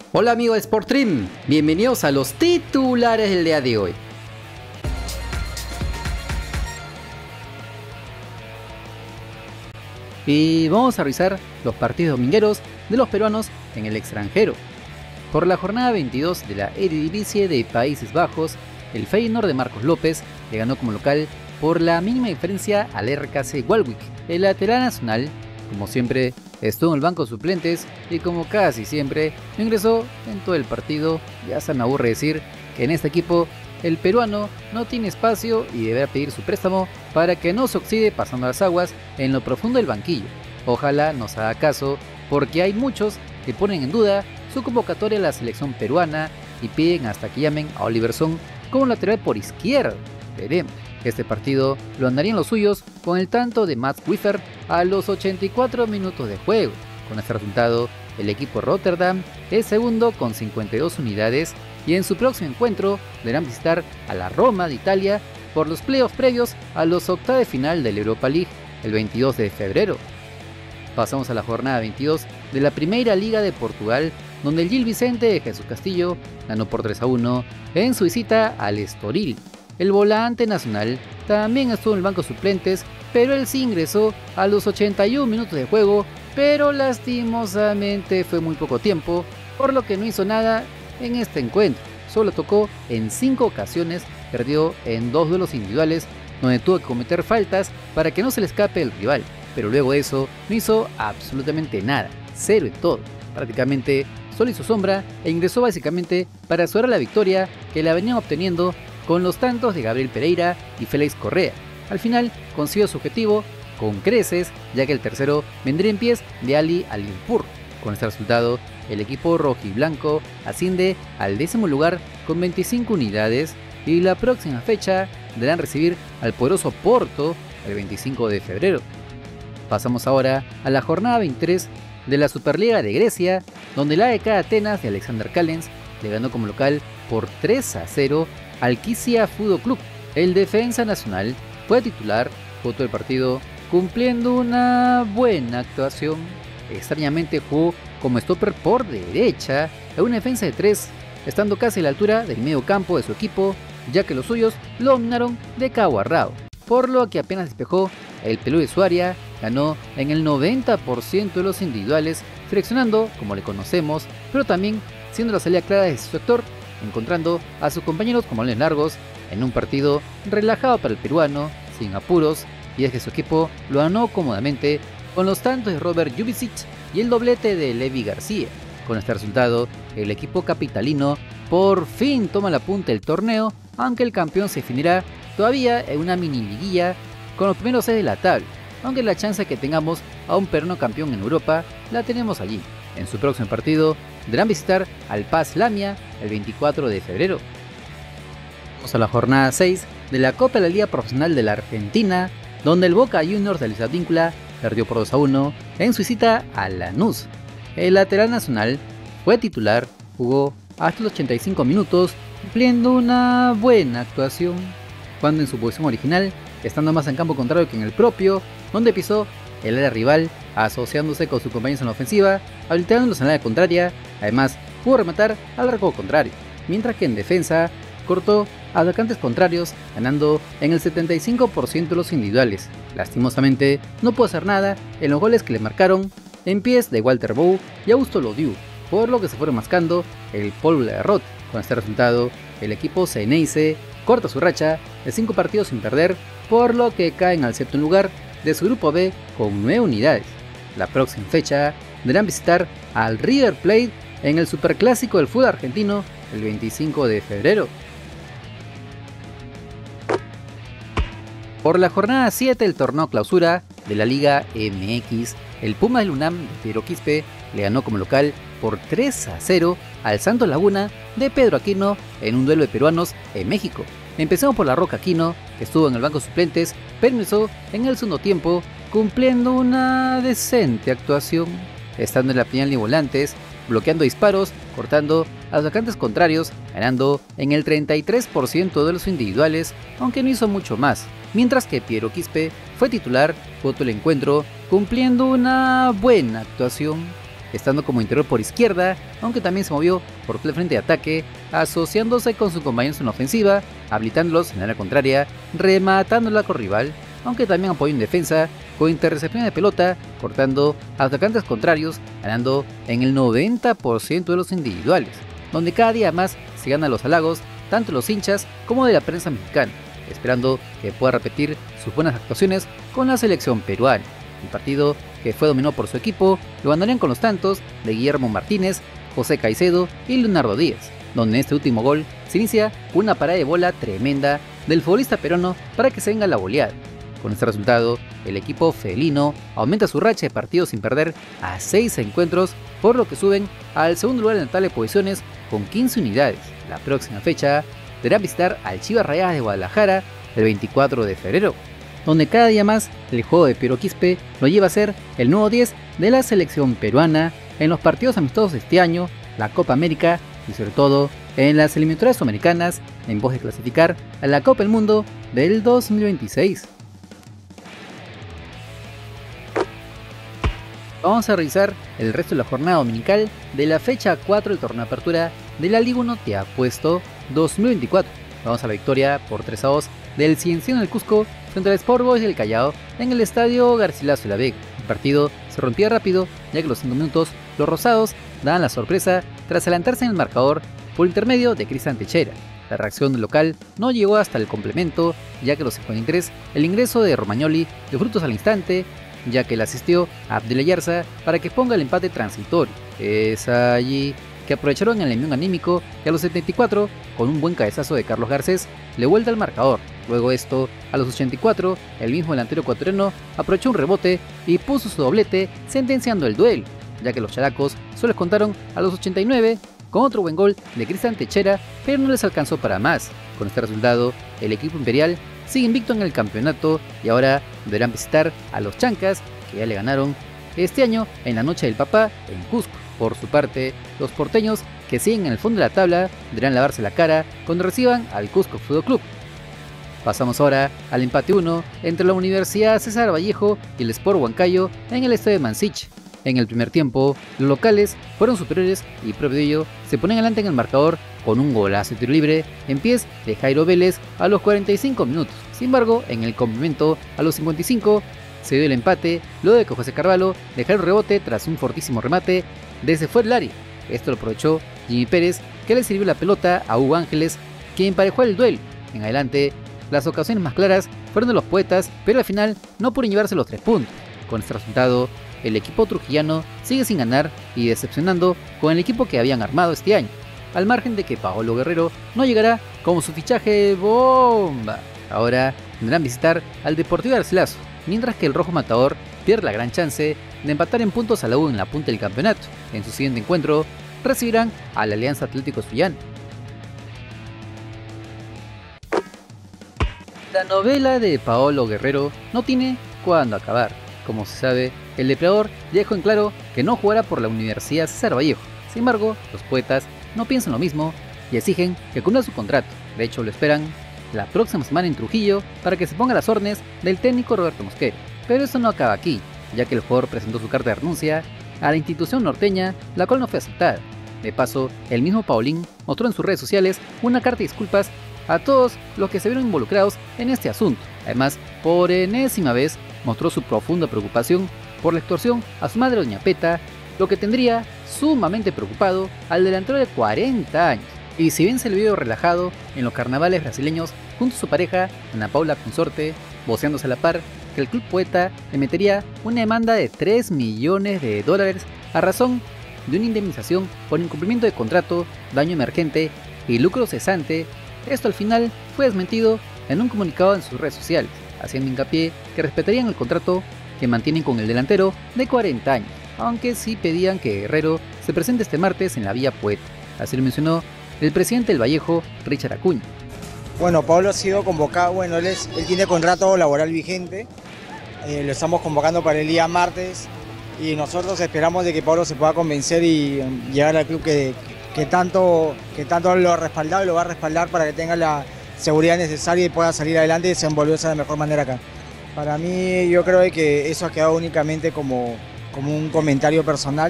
Hola amigos de Sportstream, bienvenidos a los titulares del día de hoy. Y vamos a revisar los partidos domingueros de los peruanos en el extranjero. Por la jornada 22 de la Eredivisie de Países Bajos, el Feyenoord de Marcos López le ganó como local por la mínima diferencia al RKC Waalwijk. El lateral nacional, como siempre, estuvo en el banco de suplentes y como casi siempre, no ingresó en todo el partido. Ya se me aburre decir que en este equipo el peruano no tiene espacio y deberá pedir su préstamo para que no se oxide pasando las aguas en lo profundo del banquillo. Ojalá nos haga caso, porque hay muchos que ponen en duda su convocatoria a la selección peruana y piden hasta que llamen a Oliver Song como lateral por izquierda. Veremos. Este partido lo andarían los suyos con el tanto de Mats Wiever a los 84 minutos de juego. Con este resultado, el equipo Rotterdam es segundo con 52 unidades y en su próximo encuentro deberán visitar a la Roma de Italia por los playoffs previos a los octavos de final de la Europa League el 22 de febrero. Pasamos a la jornada 22 de la Primeira Liga de Portugal, donde el Gil Vicente de Jesús Castillo ganó por 3-1 en su visita al Estoril. El volante nacional también estuvo en el banco de suplentes, pero él sí ingresó a los 81 minutos de juego, pero lastimosamente fue muy poco tiempo, por lo que no hizo nada en este encuentro. Solo tocó en 5 ocasiones, perdió en 2 duelos individuales, donde tuvo que cometer faltas para que no se le escape el rival, pero luego de eso no hizo absolutamente nada, cero en todo. Prácticamente solo hizo sombra e ingresó básicamente para asegurar la victoria que la venían obteniendo con los tantos de Gabriel Pereira y Félix Correa. Al final consiguió su objetivo con creces, ya que el tercero vendría en pies de Ali Alimpur. Con este resultado, el equipo rojiblanco asciende al 10º lugar con 25 unidades y la próxima fecha deberán recibir al poderoso Porto el 25 de febrero. Pasamos ahora a la jornada 23 de la Superliga de Grecia, donde el AEK Atenas de Alexander Callens le ganó como local por 3-0 al Kisia Fútbol Club. El defensa nacional fue titular por todo el partido, cumpliendo una buena actuación. Extrañamente jugó como stopper por derecha en una defensa de 3, estando casi a la altura del medio campo de su equipo, ya que los suyos lo dominaron de cabo a rabo, por lo que apenas despejó el pelú de su área, ganó en el 90% de los individuales, seleccionando como le conocemos, pero también siendo la salida clara de su sector, encontrando a sus compañeros como balones largos en un partido relajado para el peruano, sin apuros, y es que su equipo lo ganó cómodamente con los tantos de Robert Jubicic y el doblete de Levi García. Con este resultado, el equipo capitalino por fin toma la punta del torneo, aunque el campeón se definirá todavía en una mini liguilla con los primeros 6 de la tabla, aunque la chance de que tengamos a un peruano campeón en Europa la tenemos allí. En su próximo partido deberán visitar al PAS Lamia el 24 de febrero. Vamos a la jornada 6 de la Copa de la Liga Profesional de la Argentina, donde el Boca Juniors de Luis Advíncula perdió por 2-1 en su visita a Lanús. El lateral nacional fue titular, jugó hasta los 85 minutos, cumpliendo una buena actuación, cuando en su posición original, estando más en campo contrario que en el propio, donde pisó el área rival, asociándose con sus compañeros en la ofensiva, habilitándolos en la área contraria. Además, pudo rematar al arco contrario, mientras que en defensa cortó a atacantes contrarios, ganando en el 75% de los individuales. Lastimosamente, no pudo hacer nada en los goles que le marcaron en pies de Walter Bou y Augusto Lodiu, por lo que se fueron mascando el polvo de la derrota. Con este resultado, el equipo Ceneice corta su racha de 5 partidos sin perder, por lo que caen al 7º lugar de su grupo B con 9 unidades. La próxima fecha deberán visitar al River Plate en el Superclásico del fútbol argentino el 25 de febrero. Por la jornada 7 del torneo clausura de la Liga MX, el Puma del UNAM de Piero Quispe le ganó como local por 3-0 al Santos Laguna de Pedro Aquino en un duelo de peruanos en México. Empezamos por la Roca Aquino, que estuvo en el banco de suplentes, pero ingresó en el segundo tiempo, cumpliendo una decente actuación, estando en la final de volantes, bloqueando disparos, cortando a los atacantes contrarios, ganando en el 33% de los individuales, aunque no hizo mucho más, mientras que Piero Quispe fue titular por todo el encuentro, cumpliendo una buena actuación. estando como interior por izquierda, aunque también se movió por todo el frente de ataque, asociándose con sus compañeros en la ofensiva, habilitándolos en la área contraria, rematando el arco rival, aunque también apoyó en defensa, con intercepción de pelota, cortando a atacantes contrarios, ganando en el 90% de los individuales, donde cada día más se ganan los halagos, tanto de los hinchas como de la prensa mexicana, esperando que pueda repetir sus buenas actuaciones con la selección peruana. Un partido que fue dominado por su equipo, lo ganarían con los tantos de Guillermo Martínez, José Caicedo y Leonardo Díaz, donde en este último gol se inicia una parada de bola tremenda del futbolista peruano para que se venga la goleada. Con este resultado, el equipo felino aumenta su racha de partidos sin perder a 6 encuentros, por lo que suben al segundo lugar en la tabla de posiciones con 15 unidades. La próxima fecha deberán visitar al Chivas Rayadas de Guadalajara el 24 de febrero, donde cada día más el juego de Piero Quispe lo lleva a ser el nuevo 10 de la selección peruana en los partidos amistosos de este año, la Copa América y sobre todo en las eliminatorias sudamericanas en pos de clasificar a la Copa del Mundo del 2026. Vamos a revisar el resto de la jornada dominical de la fecha 4 del torneo de apertura de la Liga 1 Te Apuesto 2024. Vamos a la victoria por 3-2 del Cienciano del Cusco frente al Sport Boys del Callao en el estadio Garcilaso de la Vega. El partido se rompía rápido, ya que a los 5 minutos los rosados daban la sorpresa tras adelantarse en el marcador por intermedio de Cristian Techera. La reacción del local no llegó hasta el complemento, ya que a los 53 el ingreso de Romagnoli dio frutos al instante, ya que le asistió a Abdel Ayarza para que ponga el empate transitorio. Es allí que aprovecharon el envío anímico y a los 74, con un buen cabezazo de Carlos Garcés, le vuelta al marcador. Luego esto, a los 84, el mismo delantero ecuatoriano aprovechó un rebote y puso su doblete sentenciando el duelo, ya que los characos solo contaron a los 89 con otro buen gol de Cristian Techera, pero no les alcanzó para más. Con este resultado, el equipo imperial sigue invicto en el campeonato y ahora deberán visitar a los Chancas, que ya le ganaron este año en la Noche del Papá en Cusco. Por su parte, los porteños, que siguen en el fondo de la tabla, deberán lavarse la cara cuando reciban al Cusco Fútbol Club. Pasamos ahora al empate 1 entre la Universidad César Vallejo y el Sport Huancayo en el estadio de Mansich. En el primer tiempo, los locales fueron superiores y prueba de ello se ponen adelante en el marcador con un golazo de tiro libre en pies de Jairo Vélez a los 45 minutos. Sin embargo, en el complemento a los 55 se dio el empate luego de que José Carvalho dejara el rebote tras un fortísimo remate desde fuera del área. Esto lo aprovechó Jimmy Pérez, que le sirvió la pelota a Hugo Ángeles, quien emparejó el duelo. En adelante, las ocasiones más claras fueron de los poetas, pero al final no pudieron llevarse los 3 puntos. Con este resultado, el equipo trujillano sigue sin ganar y decepcionando con el equipo que habían armado este año, al margen de que Paolo Guerrero no llegará como su fichaje bomba. Ahora tendrán visitar al Deportivo Garcilaso, mientras que el Rojo Matador pierde la gran chance de empatar en puntos a la U en la punta del campeonato. En su siguiente encuentro recibirán a la Alianza Atlético Zuliano. La novela de Paolo Guerrero no tiene cuándo acabar. Como se sabe, el depredador dejó en claro que no jugará por la Universidad César Vallejo. Sin embargo, los poetas no piensan lo mismo y exigen que cumpla su contrato. De hecho, lo esperan la próxima semana en Trujillo para que se ponga a las órdenes del técnico Roberto Mosquera. Pero eso no acaba aquí, ya que el jugador presentó su carta de renuncia a la institución norteña, la cual no fue aceptada. De paso, el mismo Paulín mostró en sus redes sociales una carta de disculpas a todos los que se vieron involucrados en este asunto. Además, por enésima vez, mostró su profunda preocupación por la extorsión a su madre doña Peta, lo que tendría sumamente preocupado al delantero de 40 años. Y si bien se le vio relajado en los carnavales brasileños junto a su pareja, Ana Paula Consorte, voceándose a la par, que el club poeta le metería una demanda de $3 millones a razón de una indemnización por incumplimiento de contrato, daño emergente y lucro cesante. Esto al final fue desmentido en un comunicado en sus redes sociales, haciendo hincapié que respetarían el contrato que mantienen con el delantero de 40 años, aunque sí pedían que Guerrero se presente este martes en la Vía Poeta. Así lo mencionó el presidente del Vallejo, Richard Acuña. Bueno, Pablo ha sido convocado, él tiene contrato laboral vigente, lo estamos convocando para el día martes y nosotros esperamos de que Pablo se pueda convencer y llegar al club que tanto lo ha respaldado y lo va a respaldar para que tenga la seguridad necesaria y pueda salir adelante y desenvolverse de la mejor manera acá. Para mí, yo creo que eso ha quedado únicamente como un comentario personal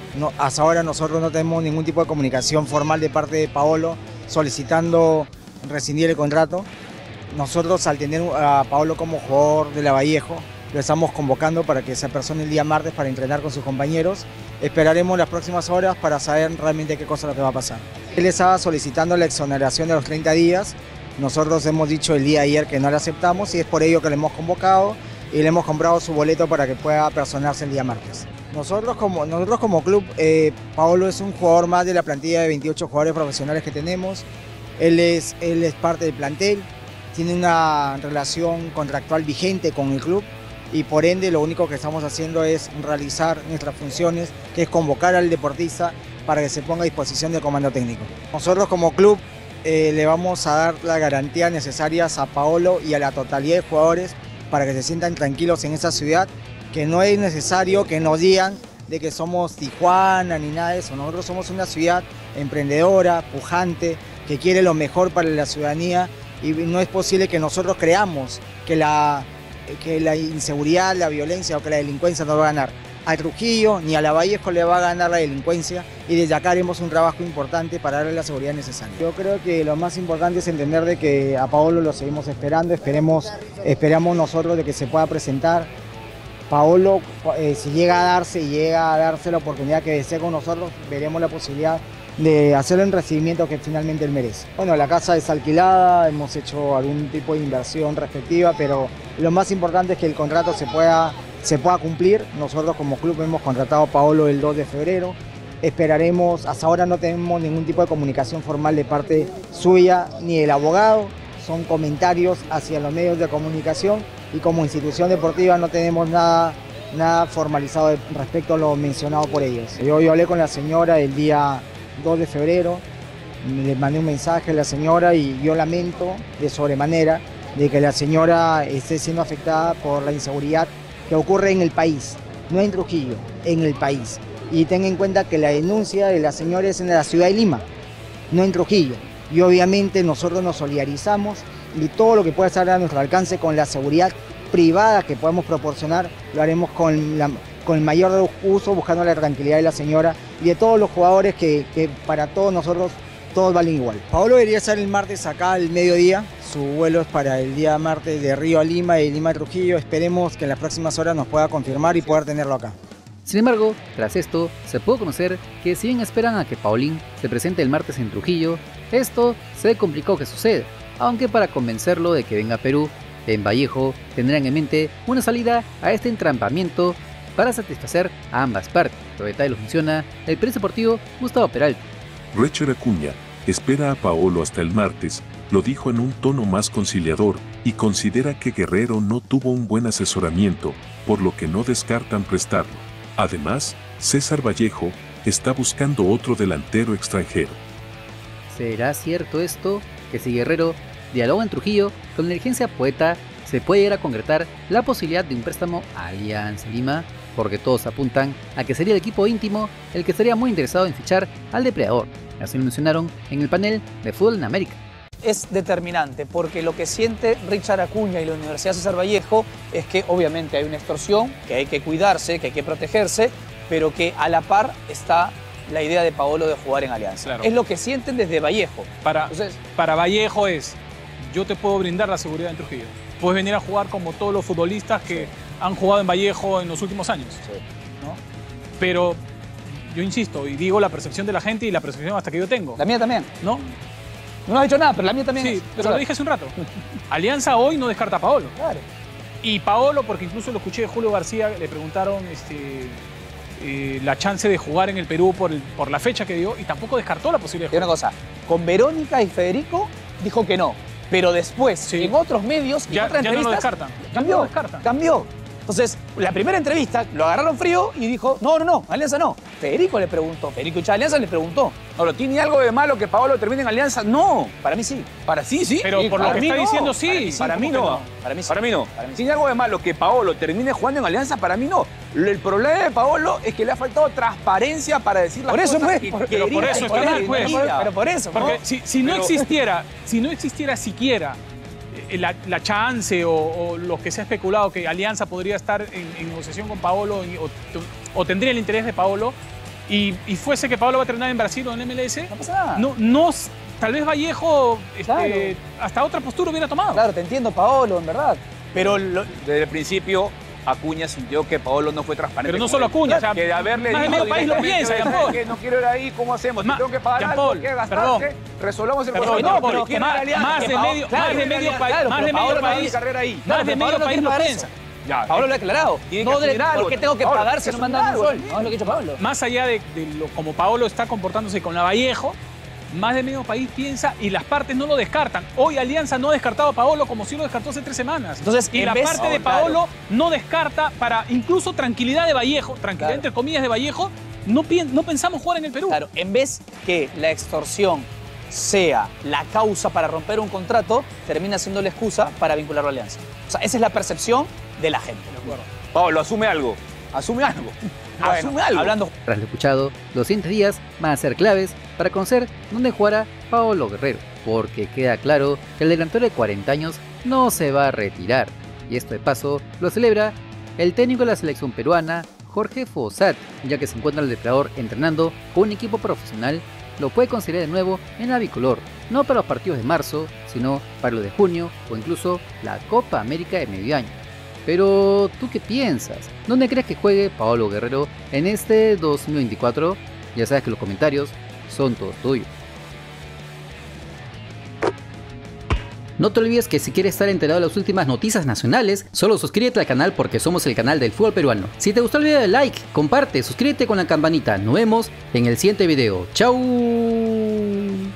No, hasta ahora nosotros no tenemos ningún tipo de comunicación formal de parte de Paolo solicitando rescindir el contrato. Nosotros, al tener a Paolo como jugador de Lavallejo, lo estamos convocando para que se apersone el día martes para entrenar con sus compañeros. Esperaremos las próximas horas para saber realmente qué cosa es lo que va a pasar. Él estaba solicitando la exoneración de los 30 días. Nosotros hemos dicho el día de ayer que no la aceptamos y es por ello que le hemos convocado y le hemos comprado su boleto para que pueda apersonarse el día martes. Nosotros como club, Paolo es un jugador más de la plantilla de 28 jugadores profesionales que tenemos. Él es parte del plantel, tiene una relación contractual vigente con el club y por ende lo único que estamos haciendo es realizar nuestras funciones, que es convocar al deportista para que se ponga a disposición del comando técnico. Nosotros como club le vamos a dar las garantías necesarias a Paolo y a la totalidad de jugadores para que se sientan tranquilos en esta ciudad, que no es necesario que nos digan de que somos Tijuana ni nada de eso. Nosotros somos una ciudad emprendedora, pujante, que quiere lo mejor para la ciudadanía y no es posible que nosotros creamos que la inseguridad, la violencia o que la delincuencia nos va a ganar. A Trujillo ni a Lavallejo le va a ganar la delincuencia y desde acá haremos un trabajo importante para darle la seguridad necesaria. Yo creo que lo más importante es entender de que a Paolo lo seguimos esperando, esperamos nosotros de que se pueda presentar. Paolo, si llega a darse la oportunidad que desee con nosotros, veremos la posibilidad de hacerle un recibimiento que finalmente él merece. Bueno, la casa es alquilada, hemos hecho algún tipo de inversión respectiva, pero lo más importante es que el contrato se pueda cumplir. Nosotros como club hemos contratado a Paolo el 2 de febrero. Esperaremos, hasta ahora no tenemos ningún tipo de comunicación formal de parte suya ni del abogado. Son comentarios hacia los medios de comunicación y como institución deportiva no tenemos nada formalizado respecto a lo mencionado por ellos. Yo hablé con la señora el día 2 de febrero, le mandé un mensaje a la señora y yo lamento de sobremanera de que la señora esté siendo afectada por la inseguridad que ocurre en el país, no en Trujillo, en el país. Y tenga en cuenta que la denuncia de la señora es en la ciudad de Lima, no en Trujillo. Y obviamente nosotros nos solidarizamos y todo lo que pueda estar a nuestro alcance con la seguridad privada que podemos proporcionar, lo haremos con el mayor uso, buscando la tranquilidad de la señora y de todos los jugadores que para todos nosotros, todos valen igual. Paolo debería estar el martes acá al mediodía, su vuelo es para el día martes de Río a Lima y de Lima a Trujillo, esperemos que en las próximas horas nos pueda confirmar y poder tenerlo acá. Sin embargo, tras esto, se pudo conocer que si bien esperan a que Paulín se presente el martes en Trujillo, esto se complicó que suceda, aunque para convencerlo de que venga a Perú, en Vallejo tendrán en mente una salida a este entrampamiento para satisfacer a ambas partes. Lo detalle lo funciona el periodista deportivo Gustavo Peralta. Richard Acuña espera a Paolo hasta el martes, lo dijo en un tono más conciliador, y considera que Guerrero no tuvo un buen asesoramiento, por lo que no descartan prestarlo. Además, César Vallejo está buscando otro delantero extranjero. ¿Será cierto esto? Que si Guerrero dialoga en Trujillo con la dirigencia poeta, se puede llegar a concretar la posibilidad de un préstamo a Alianza Lima, porque todos apuntan a que sería el equipo íntimo el que estaría muy interesado en fichar al depredador. Así lo mencionaron en el panel de Fútbol en América. Es determinante porque lo que siente Richard Acuña y la Universidad César Vallejo es que obviamente hay una extorsión, que hay que cuidarse, que hay que protegerse, pero que a la par está la idea de Paolo de jugar en Alianza. Claro. Es lo que sienten desde Vallejo. Para Vallejo yo te puedo brindar la seguridad en Trujillo. Puedes venir a jugar como todos los futbolistas que han jugado en Vallejo en los últimos años. Sí. ¿No? Pero yo insisto y digo la percepción de la gente y la percepción hasta que yo tengo. La mía también. ¿No? No has dicho nada, pero la mía también. Sí, pero lo dije hace un rato. Alianza hoy no descarta a Paolo. Claro. Y Paolo, porque incluso lo escuché de Julio García, le preguntaron la chance de jugar en el Perú por la fecha que dio y tampoco descartó la posibilidad de Y jugar. una cosa, con Verónica y Federico dijo que no, pero después Sí. en otros medios y Ya- otras ya no lo entrevistas descartan. cambió, Ya no lo descartan. cambió. Entonces, la primera entrevista lo agarraron frío y dijo, no, Alianza no. Federico le preguntó, Federico Hincha de Alianza le preguntó. Ahora, ¿tiene algo de malo que Paolo termine en Alianza? No. Para mí sí. Para sí, sí. Pero por lo para que mí está no. diciendo, sí. Para mí ¿Cómo que no. Para mí sí. Para mí no. Para mí sí. ¿Tiene algo de malo que Paolo termine jugando en Alianza? Para mí no. El problema de Paolo es que le ha faltado transparencia para decir las Por eso, cosas pues, que pero por quería eso y está mal, pues. quería. Pero por eso, Porque ¿no? si no existiera siquiera la chance o lo que se ha especulado que Alianza podría estar en negociación con Paolo o tendría el interés de Paolo, y fuese que Paolo va a entrenar en Brasil o en MLS, No pasa nada. no, tal vez Vallejo Claro. hasta otra postura hubiera tomado. Claro, te entiendo, Paolo, en verdad. Pero Desde el principio, Acuña sintió que Paolo no fue transparente. Pero no con solo él. Acuña, o sea, que de haberle más de dicho medio país lo directamente, piensa, ¿sabes Jean-Paul. qué? No quiero ir ahí, ¿cómo hacemos? Si Ma- tengo que pagar Jean-Paul, algo, ¿qué perdón. gastarse? Resolvamos el Perdón, problema. no, porque pero quiere más- la alianza, más que de Paolo- medio- claro, más de quiere la medio alianza, país- claro, más pero de medio Paolo no país- tiene carrera ahí. Más de pero medio Paolo no país quiere lo pagar piensa. Ya, Paolo lo ha declarado. Tiene que No, asumir algo. ¿por qué tengo que Paolo, pagar tiene si que no me han asumir dado un algo. sol? No es lo que ha dicho Paolo. Más allá de como Paolo está comportándose con la Vallejo, más de medio país piensa y las partes no lo descartan. Hoy Alianza no ha descartado a Paolo como sí lo descartó hace 3 semanas. Entonces, y en la vez- parte de claro. Paolo no descarta para incluso tranquilidad de Vallejo, tranquilidad Claro. entre comillas de Vallejo, no pensamos jugar en el Perú. Claro, en vez que la extorsión sea la causa para romper un contrato, termina siendo la excusa para vincularlo a Alianza. O sea, esa es la percepción de la gente. Paolo, asume algo. Asume algo. Asume algo. Hablando Tras lo escuchado, los siguientes días van a ser claves para conocer dónde jugará Paolo Guerrero, porque queda claro que el delantero de 40 años no se va a retirar. Y esto de paso lo celebra el técnico de la selección peruana, Jorge Fossat, ya que se encuentra el depredador entrenando con un equipo profesional, lo puede considerar de nuevo en la bicolor, no para los partidos de marzo, sino para los de junio o incluso la Copa América de medio año. Pero, ¿tú qué piensas? ¿Dónde crees que juegue Paolo Guerrero en este 2024? Ya sabes que los comentarios son todos tuyos. No te olvides que si quieres estar enterado de las últimas noticias nacionales, solo suscríbete al canal porque somos el canal del fútbol peruano. Si te gustó el video, dale like, comparte, suscríbete con la campanita. Nos vemos en el siguiente video. ¡Chao!